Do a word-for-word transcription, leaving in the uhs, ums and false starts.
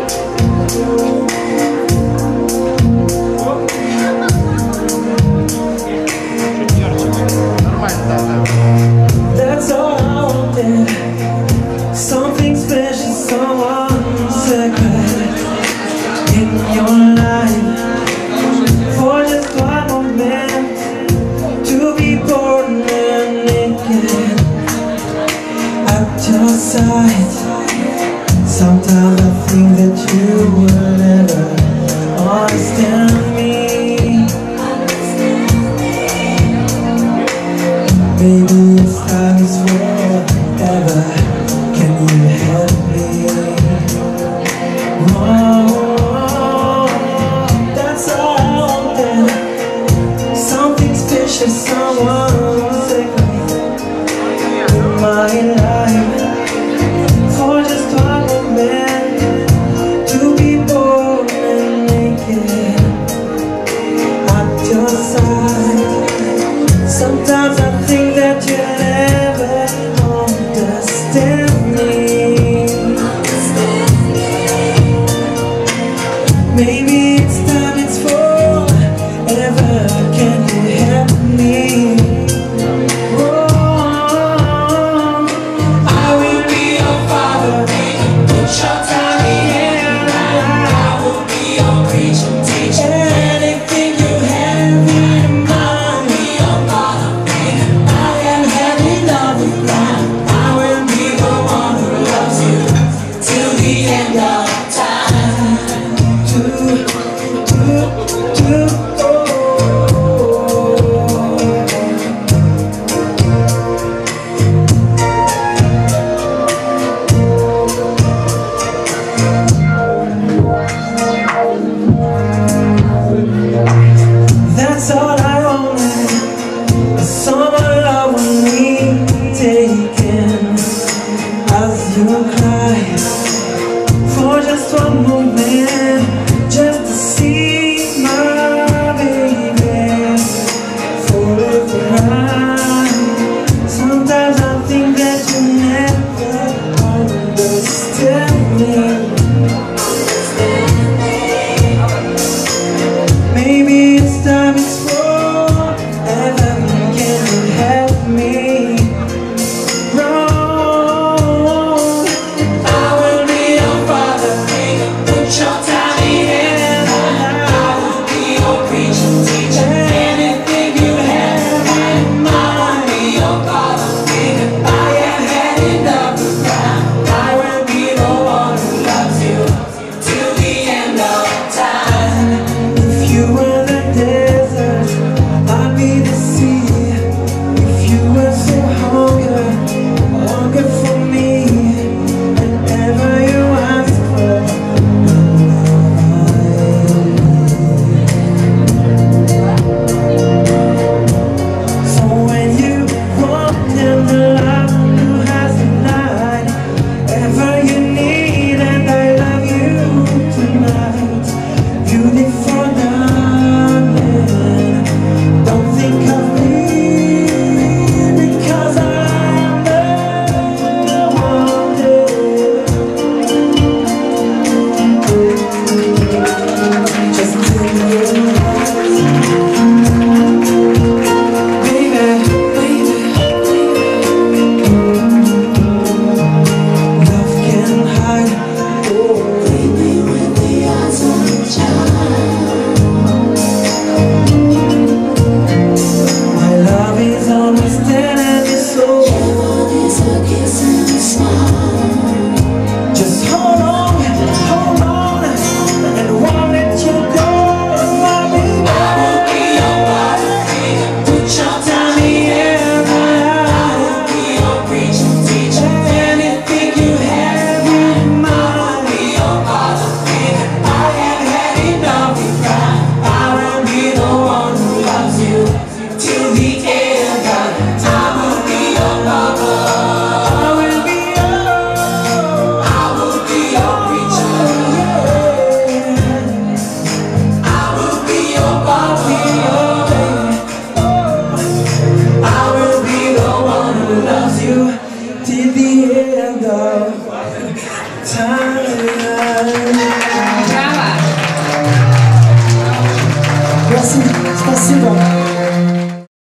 That's all I wanted. Something special, someone sacred in your life. For just one moment, to be born and naked at your side. Sometimes I think that you will never understand me. Maybe it's time is forever. Can you help me? Oh, that's all I wanted. Something special, someone sacred in my life. For just one moment, to be born and naked at your side. Sometimes I think that you never understand me. Maybe it's time, it's forever. Can you help me? Oh, I will be your father. Put your time in. I will be your preacher, teacher. Anything you have in mind. That's all I wanted. Some love when we taken as you cry for just one moment, just to see my baby forever. Sometimes I think that you never understand me. Maybe it's time, it's forever. Can you help me? No, I will be your father. Put your time. Браво! Merci, спасибо.